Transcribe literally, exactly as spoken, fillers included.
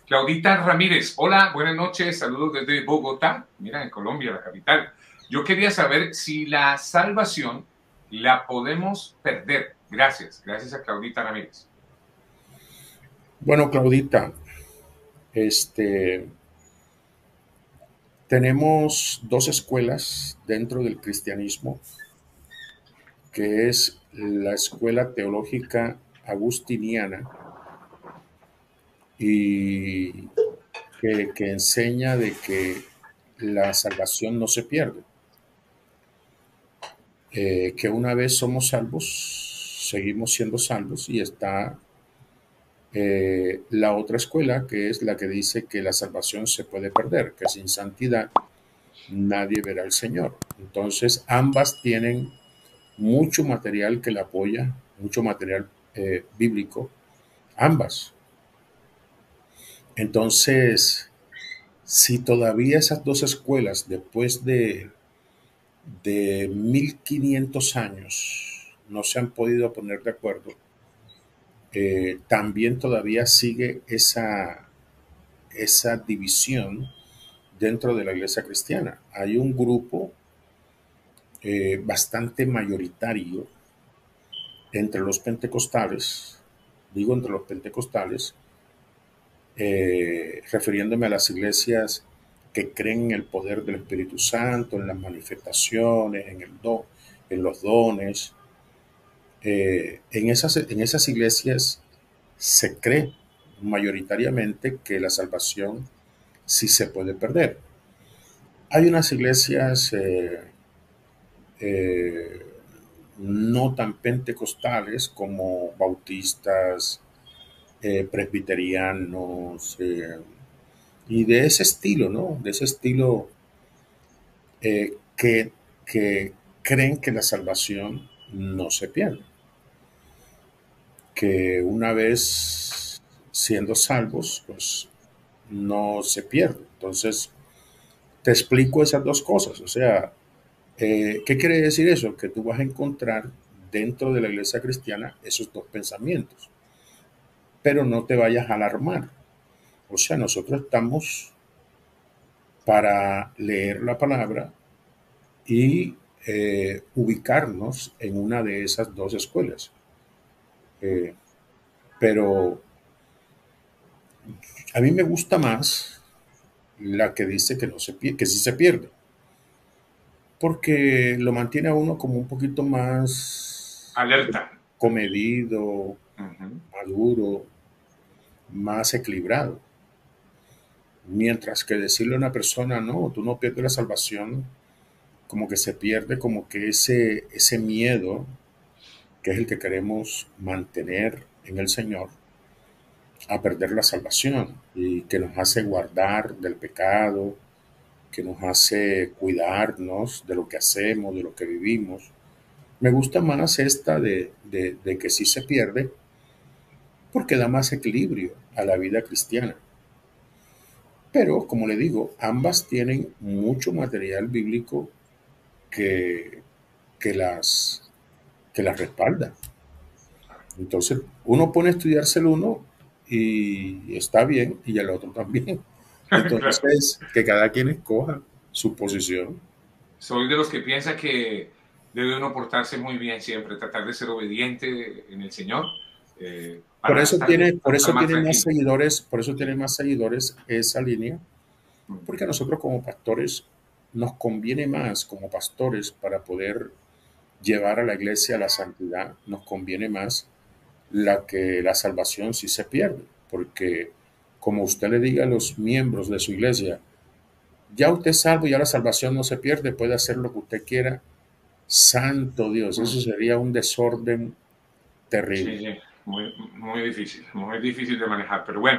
Claudita Ramírez, hola, buenas noches, saludos desde Bogotá, mira, en Colombia, la capital. Yo quería saber si la salvación la podemos perder. Gracias, gracias a Claudita Ramírez. Bueno, Claudita, este, tenemos dos escuelas dentro del cristianismo, que es la escuela teológica agustiniana y que, que enseña de que la salvación no se pierde, eh, que una vez somos salvos, seguimos siendo salvos y está eh, la otra escuela, que es la que dice que la salvación se puede perder, que sin santidad nadie verá al Señor. Entonces, ambas tienen mucho material que la apoya, mucho material eh, bíblico, ambas. Entonces, si todavía esas dos escuelas, después de, de mil quinientos años, no se han podido poner de acuerdo, eh, también todavía sigue esa, esa división dentro de la iglesia cristiana. Hay un grupo eh, bastante mayoritario entre los pentecostales, digo entre los pentecostales, eh, refiriéndome a las iglesias que creen en el poder del Espíritu Santo, en las manifestaciones, en, el do, en los dones. Eh, en, esas, en esas iglesias se cree mayoritariamente que la salvación sí se puede perder. Hay unas iglesias eh, eh, no tan pentecostales como bautistas, eh, presbiterianos, eh, y de ese estilo, ¿no? De ese estilo eh, que, que creen que la salvación no se pierde, que una vez siendo salvos, pues no se pierde. Entonces, te explico esas dos cosas. O sea, eh, ¿qué quiere decir eso? Que tú vas a encontrar dentro de la iglesia cristiana esos dos pensamientos, pero no te vayas a alarmar. O sea, nosotros estamos para leer la palabra y eh, ubicarnos en una de esas dos escuelas. Eh, pero a mí me gusta más la que dice que, no se, que sí se pierde, porque lo mantiene a uno como un poquito más Alerta. comedido, Uh -huh. maduro, más equilibrado. Mientras que decirle a una persona, no, tú no pierdes la salvación, como que se pierde como que ese, ese miedo que es el que queremos mantener en el Señor, a perder la salvación y que nos hace guardar del pecado, que nos hace cuidarnos de lo que hacemos, de lo que vivimos. Me gusta más esta de, de, de que sí se pierde porque da más equilibrio a la vida cristiana. Pero, como le digo, ambas tienen mucho material bíblico que, que, las, que las respalda. Entonces, uno pone a estudiarse el uno y está bien, y el otro también. Claro. Entonces, que cada quien escoja su posición. Soy de los que piensa que debe uno portarse muy bien siempre, tratar de ser obediente en el Señor eh, Por para eso estar bien, tiene, por para estar eso más tiene más tranquilo. seguidores, por eso tiene más seguidores esa línea, Uh -huh. porque a nosotros como pastores nos conviene más como pastores para poder llevar a la iglesia a la santidad, nos conviene más la que la salvación sí se pierde, porque como usted le diga a los miembros de su iglesia, ya usted es salvo y ya la salvación no se pierde, puede hacer lo que usted quiera. Santo Dios, Uh eso -huh. sería un desorden Sí, terrible. sí, muy, muy difícil, muy difícil de manejar, pero bueno.